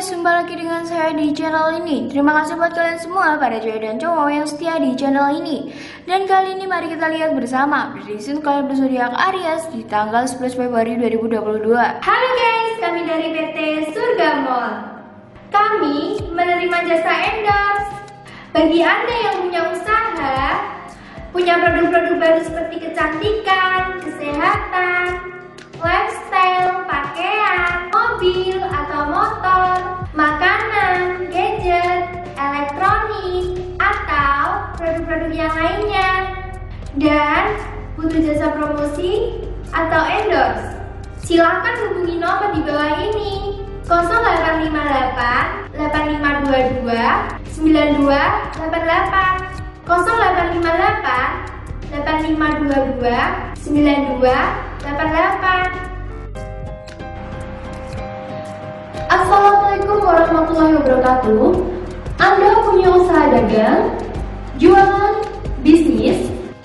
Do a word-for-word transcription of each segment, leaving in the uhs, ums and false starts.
guys, jumpa lagi dengan saya di channel ini. Terima kasih buat kalian semua, para cewek dan cowok yang setia di channel ini. Dan kali ini mari kita lihat bersama prediksi kalian berzodiak Aries di tanggal sebelas Februari dua ribu dua puluh dua. Halo guys, kami dari P T Surga Mall. Kami menerima jasa endorse. Bagi Anda yang punya usaha, punya produk-produk baru seperti kecantikan, kesehatan, lifestyle, pakaian, mobil atau motor, makanan, gadget, elektronik, atau produk-produk yang lainnya, dan butuh jasa promosi atau endorse, silakan hubungi nomor di bawah ini nol delapan lima delapan delapan lima dua dua sembilan dua delapan delapan nol delapan lima delapan delapan lima dua dua sembilan dua delapan delapan. Assalamualaikum warahmatullahi wabarakatuh. Anda punya usaha dagang, jualan, bisnis,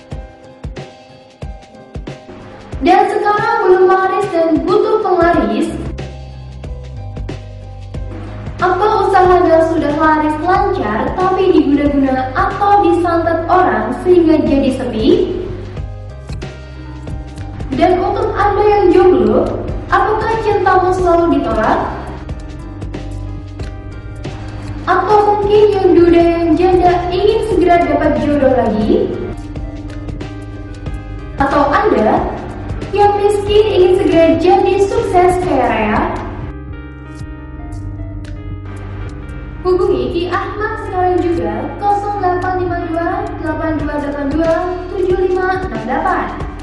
dan sekarang belum laris dan butuh penglaris? Atau usaha Anda sudah laris lancar tapi diguna-guna atau disantet orang sehingga jadi sepi? Dan untuk Anda yang jomblo, apakah cintamu selalu ditolak? Atau mungkin yang duda yang janda ingin segera dapat jodoh lagi? Atau Anda yang miskin ingin segera jadi sukses kaya raya? Hubungi Ki Ahmad sekarang juga nol delapan lima dua delapan dua delapan dua tujuh lima enam delapan.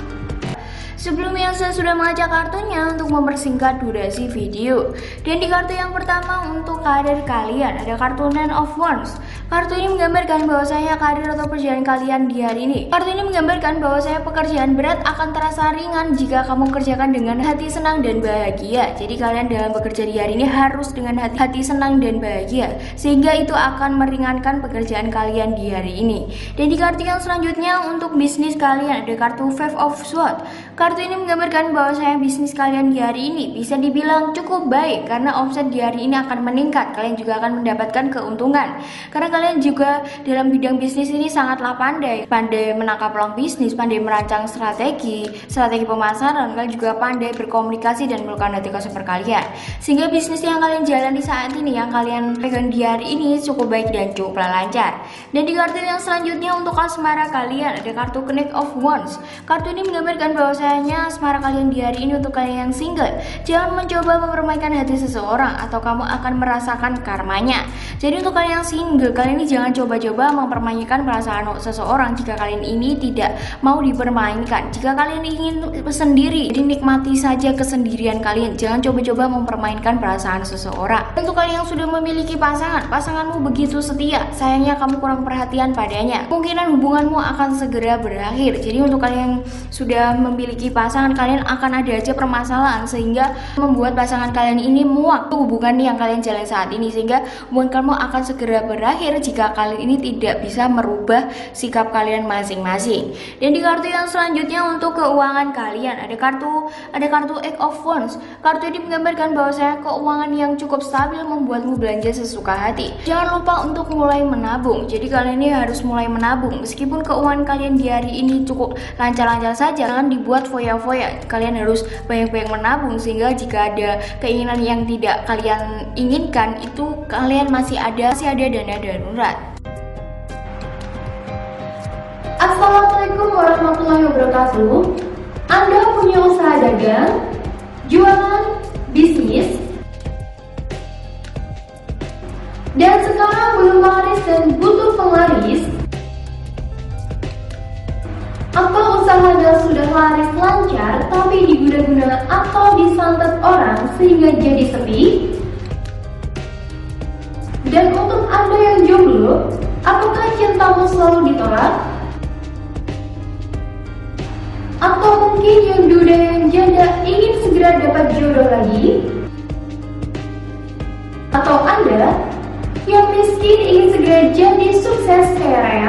Sebelumnya saya sudah mengajak kartunya untuk mempersingkat durasi video. Dan di kartu yang pertama untuk karir kalian ada kartu Nine of Wands. Kartu ini menggambarkan bahwasanya karir atau pekerjaan kalian di hari ini. Kartu ini menggambarkan bahwasanya pekerjaan berat akan terasa ringan jika kamu kerjakan dengan hati senang dan bahagia. Jadi kalian dalam bekerja di hari ini harus dengan hati, hati senang dan bahagia, sehingga itu akan meringankan pekerjaan kalian di hari ini. Dan di kartu yang selanjutnya untuk bisnis kalian ada kartu Five of Swords. Kartu ini menggambarkan bahwasanya bisnis kalian di hari ini bisa dibilang cukup baik karena omset di hari ini akan meningkat. Kalian juga akan mendapatkan keuntungan karena kalian juga dalam bidang bisnis ini sangatlah pandai, pandai menangkap peluang bisnis, pandai merancang strategi, strategi pemasaran. Kalian juga pandai berkomunikasi dan melakukan etika super kalian, sehingga bisnis yang kalian jalani saat ini, yang kalian pegang di hari ini cukup baik dan cukup lancar. Dan di kartu yang selanjutnya untuk asmara kalian ada kartu Knight of Wands. Kartu ini menggambarkan bahwasanya asmara kalian di hari ini untuk kalian yang single, jangan mencoba mempermainkan hati seseorang atau kamu akan merasakan karmanya. Jadi untuk kalian yang single, kalian ini jangan coba-coba mempermainkan perasaan seseorang jika kalian ini tidak mau dipermainkan. Jika kalian ingin sendiri, dinikmati saja kesendirian kalian, jangan coba-coba mempermainkan perasaan seseorang. Untuk kalian yang sudah memiliki pasangan, pasanganmu begitu setia, sayangnya kamu kurang perhatian padanya, kemungkinan hubunganmu akan segera berakhir. Jadi untuk kalian yang sudah memiliki pasangan, kalian akan ada aja permasalahan sehingga membuat pasangan kalian ini muak hubungan yang kalian jalan saat ini, sehingga hubungan kamu akan segera berakhir jika kalian ini tidak bisa merubah sikap kalian masing-masing. Dan di kartu yang selanjutnya untuk keuangan kalian ada kartu ada kartu Eight of Wands. Kartu ini menggambarkan bahwasanya keuangan yang cukup stabil membuatmu belanja sesuka hati. Jangan lupa untuk mulai menabung. Jadi kalian ini harus mulai menabung meskipun keuangan kalian di hari ini cukup lancar-lancar saja. Jangan dibuat foya-foya. Kalian harus banyak-banyak menabung sehingga jika ada keinginan yang tidak kalian inginkan, itu kalian masih ada masih ada dana darurat. Assalamualaikum warahmatullahi wabarakatuh. Anda punya usaha dagang, jualan, bisnis, dan sekarang belum laris dan butuh penglaris? Atau usaha Anda sudah laris lancar tapi diguna-guna atau disantet orang sehingga jadi sepi? Dan untuk Anda yang jomblo, apakah cintamu selalu ditolak? Atau mungkin yang duda yang janda ingin segera dapat jodoh lagi? Atau Anda yang miskin ingin segera jadi sukses kaya raya?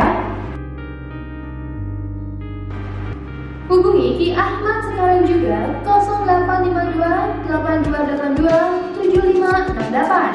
Hubungi Ki Ahmad sekarang juga nol delapan lima dua delapan dua delapan dua tujuh lima enam delapan.